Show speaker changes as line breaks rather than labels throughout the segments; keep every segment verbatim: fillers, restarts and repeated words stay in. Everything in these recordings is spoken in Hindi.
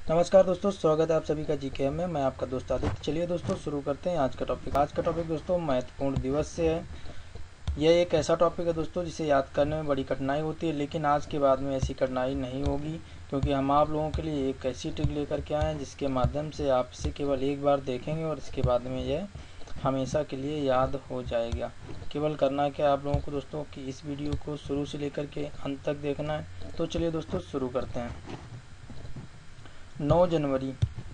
नमस्कार दोस्तों, स्वागत है आप सभी का जीके में। मैं आपका दोस्त आदित्य। चलिए दोस्तों शुरू करते हैं आज का टॉपिक। आज का टॉपिक दोस्तों महत्वपूर्ण दिवस से है। यह एक ऐसा टॉपिक है दोस्तों जिसे याद करने में बड़ी कठिनाई होती है, लेकिन आज के बाद में ऐसी कठिनाई नहीं होगी, क्योंकि हम आप लोगों के लिए एक ऐसी ट्रिक लेकर के आए हैं जिसके माध्यम से आप इसे केवल एक बार देखेंगे और इसके बाद में यह हमेशा के लिए याद हो जाएगा। केवल करना क्या आप लोगों को दोस्तों कि इस वीडियो को शुरू से लेकर के अंत तक देखना है। तो चलिए दोस्तों शुरू करते हैं। नौ जनवरी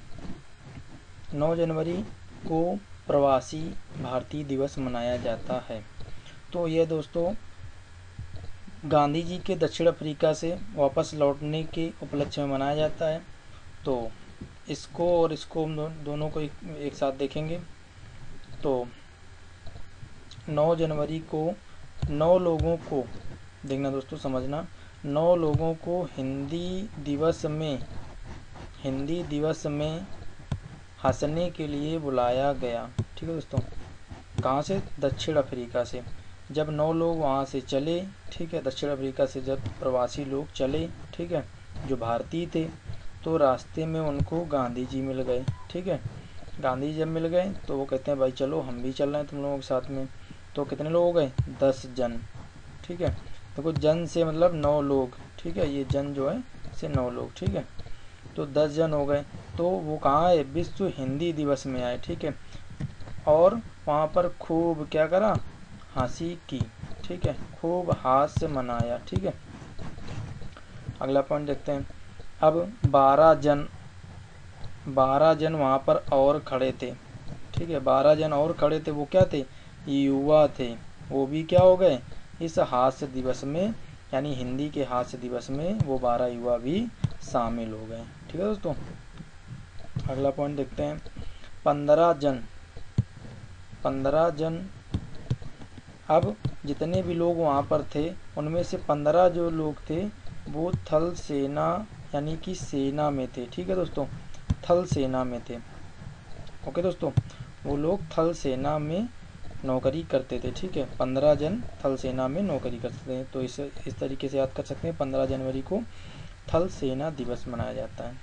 नौ जनवरी को प्रवासी भारतीय दिवस मनाया जाता है। तो यह दोस्तों गांधी जी के दक्षिण अफ्रीका से वापस लौटने के उपलक्ष्य में मनाया जाता है। तो इसको और इसको हम दो, दोनों को एक, एक साथ देखेंगे। तो नौ जनवरी को नौ लोगों को देखना दोस्तों, समझना, नौ लोगों को हिंदी दिवस में हिंदी दिवस में हंसने के लिए बुलाया गया। ठीक है दोस्तों, कहाँ से? दक्षिण अफ्रीका से। जब नौ लोग वहाँ से चले, ठीक है, दक्षिण अफ्रीका से जब प्रवासी लोग चले, ठीक है, जो भारतीय थे, तो रास्ते में उनको गांधी जी मिल गए। ठीक है, गांधी जी जब मिल गए तो वो कहते हैं भाई चलो हम भी चल रहे हैं तुम लोगों के साथ में। तो कितने लोग हो गए? दस जन। ठीक है, देखो जन से मतलब नौ लोग। ठीक है, ये जन जो है से नौ लोग। ठीक है, तो दस जन हो गए। तो वो कहाँ आए? विश्व हिंदी दिवस में आए। ठीक है, और वहाँ पर खूब क्या करा? हंसी की। ठीक है, खूब हास्य मनाया। ठीक है, अगला पॉइंट देखते हैं। अब बारह जन बारह जन वहाँ पर और खड़े थे। ठीक है, बारह जन और खड़े थे। वो क्या थे? युवा थे। वो भी क्या हो गए इस हास्य दिवस में, यानी हिंदी के हास्य दिवस में वो बारह युवा भी शामिल हो गए। ठीक है दोस्तों, अगला पॉइंट देखते हैं। पंद्रह जन पंद्रह जन अब जितने भी लोग वहाँ पर थे उनमें से पंद्रह जो लोग थे वो थल सेना यानी कि सेना में थे। ठीक है दोस्तों, थल सेना में थे। ओके दोस्तों, वो लोग थल सेना में नौकरी करते थे। ठीक है, पंद्रह जन थल सेना में नौकरी करते थे। तो इस इस तरीके से याद कर सकते हैं। पंद्रह जनवरी को थल सेना दिवस मनाया जाता है।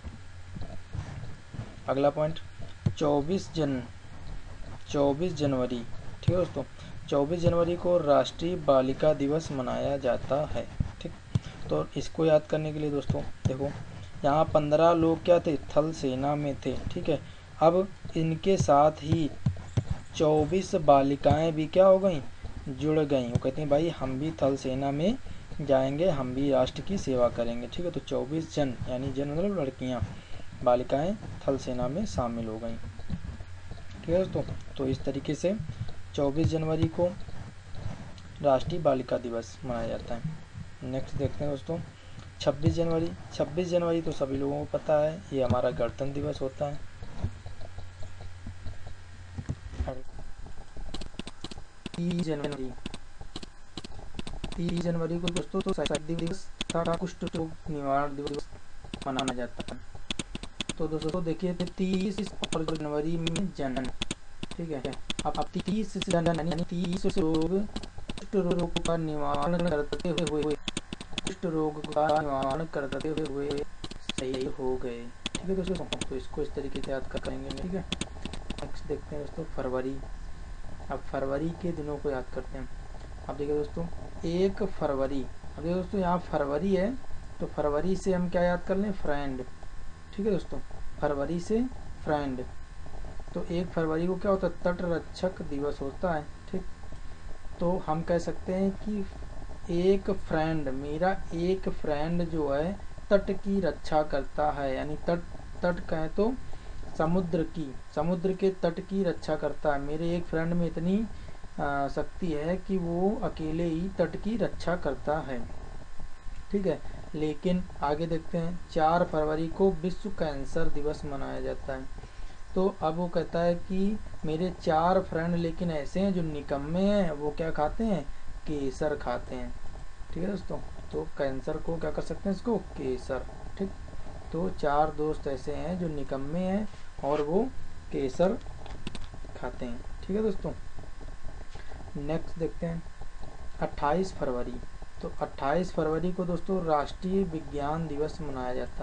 अगला पॉइंट, चौबीस जन चौबीस जनवरी। ठीक है दोस्तों, चौबीस जनवरी को राष्ट्रीय बालिका दिवस मनाया जाता है। ठीक, तो इसको याद करने के लिए दोस्तों देखो, यहाँ पंद्रह लोग क्या थे? थल सेना में थे। ठीक है, अब इनके साथ ही चौबीस बालिकाएं भी क्या हो गई? जुड़ गई। वो कहती हैं भाई हम भी थल सेना में जाएंगे, हम भी राष्ट्र की सेवा करेंगे। ठीक है, तो चौबीस जन यानी जन मतलब लड़कियां, बालिकाएं थल सेना में शामिल हो गई। ठीक है दोस्तों, तो इस तरीके से चौबीस जनवरी को राष्ट्रीय बालिका दिवस मनाया जाता है। नेक्स्ट देखते हैं दोस्तों, छब्बीस जनवरी। छब्बीस जनवरी तो सभी लोगों को पता है, ये हमारा गणतंत्र दिवस होता है। तीस जनवरी तीस जनवरी को दोस्तों तो शहीद दिवस तथा कुष्ठ रोग निवारण दिवस मनाया जाता है। तो दोस्तों देखिए तीस और जनवरी में जन। ठीक है, अब तीस जन यानी तीस लोग कुष्ठ रोग का निवारण करते हुए कुष्ठ रोग का निवारण करते हुए सही हो गए। ठीक है दोस्तों, तो इसको इस तरीके से याद करेंगे। ठीक है, नेक्स्ट देखते हैं दोस्तों फरवरी। अब फरवरी के दिनों को याद करते हैं। अब देखिए दोस्तों, एक फरवरी। अब देखिए दोस्तों, यहाँ फरवरी है तो फरवरी से हम क्या याद कर लें? फ्रेंड। ठीक है दोस्तों, फरवरी से फ्रेंड। तो एक फरवरी को क्या होता है? तट रक्षक दिवस होता है। ठीक, तो हम कह सकते हैं कि एक फ्रेंड, मेरा एक फ्रेंड जो है तट की रक्षा करता है, यानी तट तट कहें तो समुद्र की समुद्र के तट की रक्षा करता है। मेरे एक फ्रेंड में इतनी शक्ति है कि वो अकेले ही तट की रक्षा करता है। ठीक है, लेकिन आगे देखते हैं, चार फरवरी को विश्व कैंसर दिवस मनाया जाता है। तो अब वो कहता है कि मेरे चार फ्रेंड लेकिन ऐसे हैं जो निकम्मे हैं, वो क्या खाते हैं? केसर खाते हैं। ठीक है दोस्तों, तो कैंसर को क्या कर सकते हैं? इसको केसर। ठीक, तो चार दोस्त ऐसे हैं जो निकम्मे हैं और वो केसर खाते हैं। ठीक है दोस्तों, नेक्स्ट देखते हैं अट्ठाईस फरवरी। तो अट्ठाईस फरवरी को दोस्तों राष्ट्रीय विज्ञान दिवस मनाया जाता है।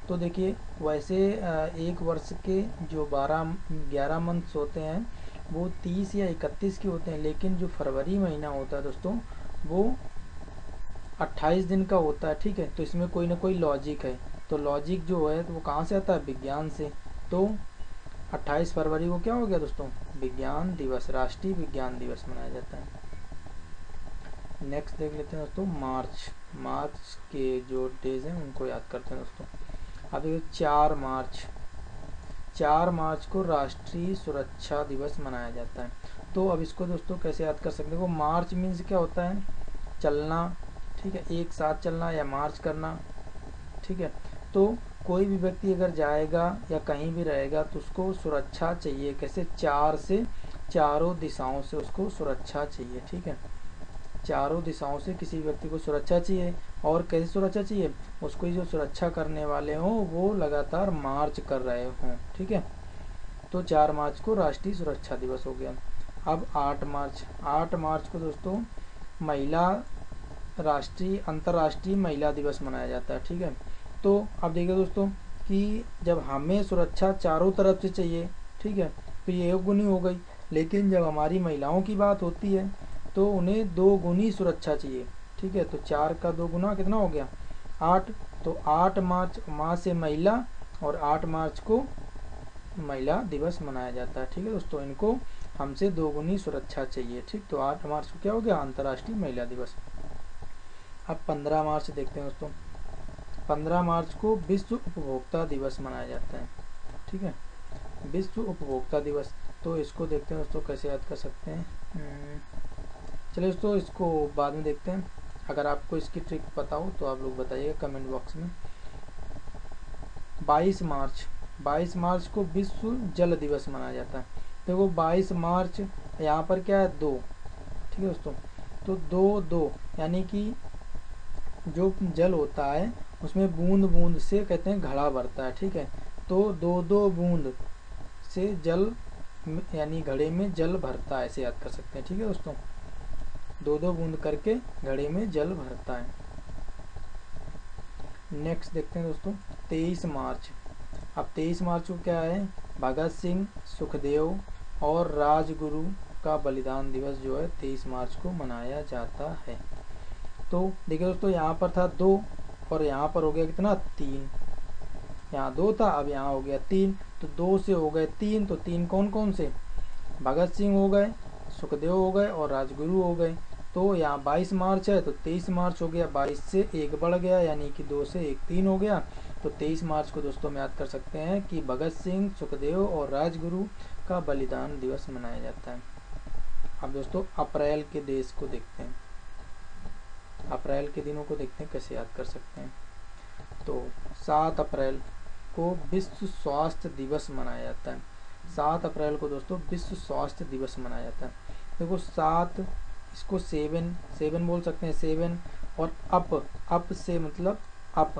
तो देखिए वैसे एक वर्ष के जो बारह ग्यारह मंथ्स होते हैं वो तीस या इकतीस के होते हैं, लेकिन जो फरवरी महीना होता है दोस्तों वो अट्ठाईस दिन का होता है। ठीक है, तो इसमें कोई ना कोई लॉजिक है। तो लॉजिक जो है तो वो कहाँ से आता है, विज्ञान से। तो अट्ठाईस फरवरी को क्या हो गया दोस्तों, विज्ञान दिवस, राष्ट्रीय विज्ञान दिवस मनाया जाता है। नेक्स्ट देख लेते हैं दोस्तों मार्च। मार्च के जो डेज हैं उनको याद करते हैं दोस्तों। अभी चार मार्च चार मार्च को राष्ट्रीय सुरक्षा दिवस मनाया जाता है। तो अब इसको दोस्तों कैसे याद कर सकते हैं, वो मार्च मीन्स क्या होता है, चलना। ठीक है, एक साथ चलना या मार्च करना। ठीक है, तो कोई भी व्यक्ति अगर जाएगा या कहीं भी रहेगा तो उसको सुरक्षा चाहिए, कैसे, चार से चारों दिशाओं से उसको सुरक्षा चाहिए। ठीक है, चारों दिशाओं से किसी व्यक्ति को सुरक्षा चाहिए। और कैसे सुरक्षा चाहिए, उसको जो सुरक्षा करने वाले हों वो लगातार मार्च कर रहे हों। ठीक है, तो चार मार्च को राष्ट्रीय सुरक्षा दिवस हो गया। अब आठ मार्च आठ मार्च को दोस्तों महिला राष्ट्रीय अंतर्राष्ट्रीय महिला दिवस मनाया जाता है। ठीक है, तो अब देखिए दोस्तों कि जब हमें सुरक्षा चारों तरफ से चाहिए, ठीक है, तो ये एक गुनी हो गई, लेकिन जब हमारी महिलाओं की बात होती है तो उन्हें दो गुनी सुरक्षा चाहिए। ठीक है, तो चार का दो गुना कितना हो गया, आठ। तो आठ मार्च माँ से महिला और आठ मार्च को महिला दिवस मनाया जाता है। ठीक है दोस्तों, इनको हमसे दो गुनी सुरक्षा चाहिए। ठीक, तो आठ मार्च को क्या हो गया, अंतर्राष्ट्रीय महिला दिवस। अब पंद्रह मार्च देखते हैं दोस्तों। पंद्रह मार्च को विश्व उपभोक्ता दिवस मनाया जाता है। ठीक है, विश्व उपभोक्ता दिवस। तो इसको देखते हैं दोस्तों कैसे याद कर सकते हैं। चलिए दोस्तों इसको बाद में देखते हैं। अगर आपको इसकी ट्रिक पता हो तो आप लोग बताइएगा कमेंट बॉक्स में। बाईस मार्च बाईस मार्च को विश्व जल दिवस मनाया जाता है। देखो बाईस मार्च यहाँ पर क्या है, दो। ठीक है दोस्तों, तो दो दो यानी कि जो जल होता है उसमें बूंद बूंद से कहते हैं घड़ा भरता है। ठीक है, तो दो दो बूंद से जल यानी घड़े में जल भरता है, ऐसे याद कर सकते हैं। ठीक है दोस्तों, दो दो बूंद करके घड़े में जल भरता है। नेक्स्ट देखते हैं दोस्तों तेईस मार्च। अब तेईस मार्च को क्या है, भगत सिंह, सुखदेव और राजगुरु का बलिदान दिवस जो है तेईस मार्च को मनाया जाता है। तो देखिए दोस्तों यहाँ पर था दो और यहाँ पर हो गया कितना, तीन। यहाँ दो था, अब यहाँ हो गया तीन, तो दो से हो गए तीन। तो तीन कौन कौन से, भगत सिंह हो गए, सुखदेव हो गए और राजगुरु हो गए। तो यहाँ बाईस मार्च है तो तेईस मार्च हो गया, बाईस से एक बढ़ गया यानी कि दो से एक तीन हो गया। तो तेईस मार्च को दोस्तों हम याद कर सकते हैं कि भगत सिंह, सुखदेव और राजगुरु का बलिदान दिवस मनाया जाता है। अब दोस्तों अप्रैल के देश को देखते हैं, अप्रैल के दिनों को देखते हैं कैसे याद कर सकते हैं। तो सात अप्रैल को विश्व स्वास्थ्य दिवस मनाया जाता है। सात अप्रैल को दोस्तों विश्व स्वास्थ्य दिवस मनाया जाता है। देखो सात, इसको सेवन सेवन बोल सकते हैं, सेवन। और अप अप से मतलब अप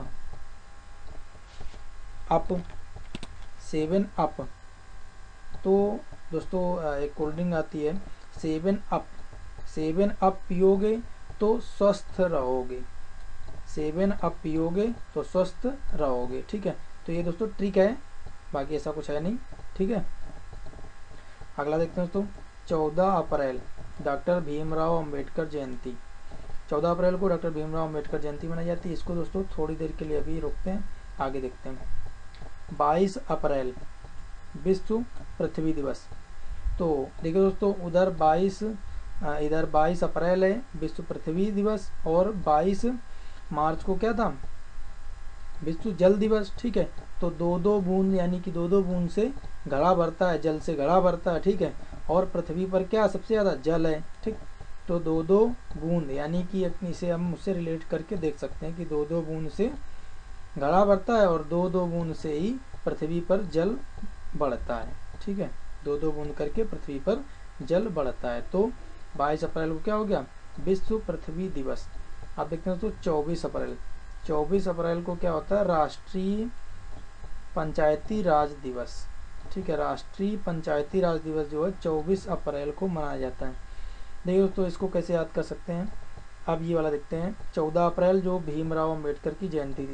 अप सेवन अप। तो दोस्तों एक कोल्ड ड्रिंक आती है सेवन अप, सेवन अप पियोगे तो स्वस्थ रहोगे, सेवन अप पियोगे तो स्वस्थ रहोगे। ठीक है, तो ये दोस्तों ट्रिक है, बाकी ऐसा कुछ है नहीं। ठीक है, अगला देखते हैं दोस्तों चौदह अप्रैल डॉक्टर भीमराव अंबेडकर जयंती। चौदह अप्रैल को डॉक्टर भीमराव अंबेडकर जयंती मनाई जाती है। इसको दोस्तों थोड़ी देर के लिए अभी रोकते हैं, आगे देखते हैं। बाईस अप्रैल विश्व पृथ्वी दिवस। तो देखिए दोस्तों उधर बाईस इधर बाईस अप्रैल है विश्व पृथ्वी दिवस, और बाईस मार्च को क्या था, विश्व जल दिवस। ठीक है, तो दो दो बूंद यानी कि दो दो बूंद से घड़ा भरता है, जल से घड़ा भरता है। ठीक है, और पृथ्वी पर क्या सबसे ज़्यादा जल है। ठीक, तो दो दो बूंद यानी कि इसे हम उससे रिलेट करके देख सकते हैं कि दो दो बूंद से घड़ा भरता है और दो दो बूंद से ही पृथ्वी पर जल बढ़ता है। ठीक है, दो दो बूंद करके पृथ्वी पर जल बढ़ता है। तो बाईस अप्रैल को क्या हो गया, विश्व पृथ्वी दिवस। आप देखते हैं तो चौबीस अप्रैल चौबीस अप्रैल को क्या होता है, राष्ट्रीय पंचायती राज दिवस। ठीक है, राष्ट्रीय पंचायती राज दिवस जो है चौबीस अप्रैल को मनाया जाता है। देखिए दोस्तों इसको कैसे याद कर सकते हैं, अब ये वाला देखते हैं। चौदह अप्रैल जो भीमराव अंबेडकर की जयंती थी,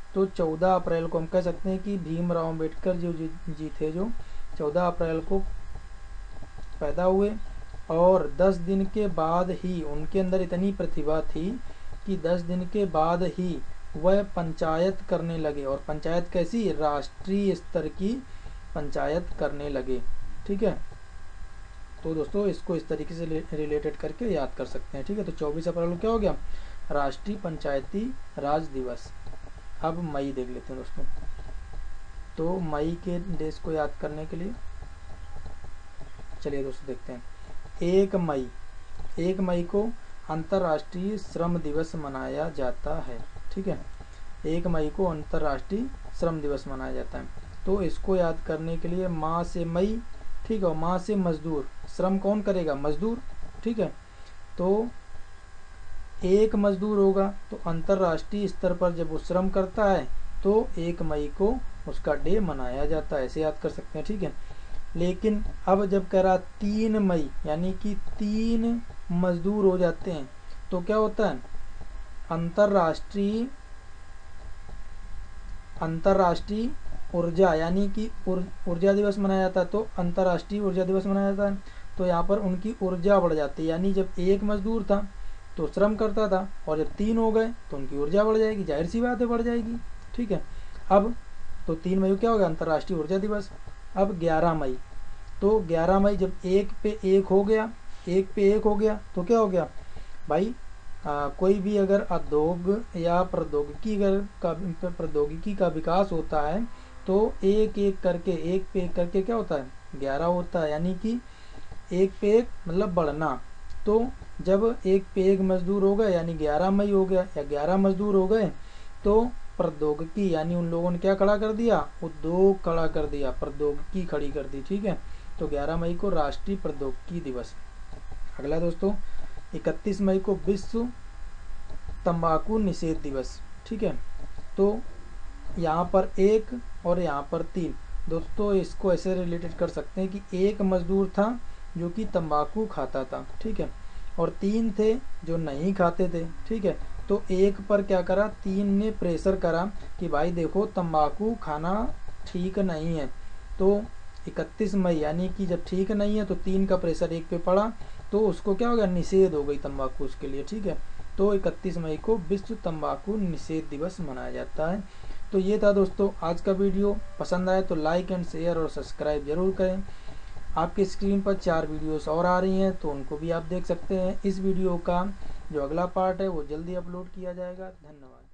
तो चौदह अप्रैल को हम कह सकते हैं कि भीमराव अम्बेडकर जो जी, जी थे जो चौदह अप्रैल को पैदा हुए, और दस दिन के बाद ही उनके अंदर इतनी प्रतिभा थी कि दस दिन के बाद ही वह पंचायत करने लगे। और पंचायत कैसी? राष्ट्रीय स्तर की पंचायत करने लगे। ठीक है, तो दोस्तों इसको इस तरीके से रिलेटेड करके याद कर सकते हैं। ठीक है, तो चौबीस अप्रैल को क्या हो गया? राष्ट्रीय पंचायती राज दिवस। अब मई देख लेते हैं दोस्तों। तो मई के डेज को याद करने के लिए चलिए दोस्तों देखते हैं। एक मई एक मई को अंतर्राष्ट्रीय श्रम दिवस मनाया जाता है। ठीक है, एक मई को अंतर्राष्ट्रीय श्रम दिवस मनाया जाता है। तो इसको याद करने के लिए माँ से मई, ठीक है, माँ से मजदूर। श्रम कौन करेगा? मजदूर। ठीक है, तो एक मजदूर होगा तो अंतर्राष्ट्रीय स्तर पर जब वो श्रम करता है तो एक मई को उसका डे मनाया जाता है, ऐसे याद कर सकते हैं। ठीक है, लेकिन अब जब कह रहा तीन मई यानी कि तीन मजदूर हो जाते हैं तो क्या होता है? अंतर्राष्ट्रीय अंतर्राष्ट्रीय ऊर्जा यानी कि ऊर्जा दिवस मनाया जाता है। तो अंतर्राष्ट्रीय ऊर्जा दिवस मनाया जाता है, तो यहाँ पर उनकी ऊर्जा बढ़ जाती है। यानी जब एक मजदूर था तो श्रम करता था, और जब तीन हो गए तो उनकी ऊर्जा बढ़ जाएगी, जाहिर सी बात है बढ़ जाएगी। ठीक है, अब तो तीन मई को क्या हो गया? अंतर्राष्ट्रीय ऊर्जा दिवस। अब ग्यारह मई, तो ग्यारह मई जब एक पे एक हो गया एक पे एक हो गया तो क्या हो गया भाई? आ, कोई भी अगर उद्योग या प्रौद्योगिकी अगर का प्रौद्योगिकी का विकास होता है तो एक एक करके एक पे एक करके क्या होता है? ग्यारह होता है। यानी कि एक पे एक मतलब बढ़ना। तो जब एक पे एक मजदूर हो गए यानी ग्यारह मई हो गया, या ग्यारह मजदूर हो गए तो प्रौद्योगिकी यानी उन लोगों ने क्या खड़ा कर दिया? उद्योग खड़ा कर दिया, प्रौद्योगिकी खड़ी कर दी। ठीक है, तो ग्यारह मई को राष्ट्रीय प्रौद्योगिकी दिवस। अगला दोस्तों इकतीस मई को विश्व तंबाकू निषेध दिवस। ठीक है, तो यहाँ पर एक और यहाँ पर तीन। दोस्तों इसको ऐसे रिलेटेड कर सकते हैं कि एक मजदूर था जो कि तंबाकू खाता था। ठीक है, और तीन थे जो नहीं खाते थे। ठीक है, तो एक पर क्या करा? तीन ने प्रेशर करा कि भाई देखो तंबाकू खाना ठीक नहीं है। तो इकतीस मई यानी कि जब ठीक नहीं है तो तीन का प्रेशर एक पे पड़ा तो उसको क्या हो गया? निषेध हो गई तंबाकू उसके लिए। ठीक है, तो इकतीस मई को विश्व तंबाकू निषेध दिवस मनाया जाता है। तो ये था दोस्तों आज का वीडियो। पसंद आए तो लाइक एंड शेयर और सब्सक्राइब जरूर करें। आपकी स्क्रीन पर चार वीडियोस और आ रही हैं तो उनको भी आप देख सकते हैं। इस वीडियो का जो अगला पार्ट है वो जल्दी अपलोड किया जाएगा। धन्यवाद।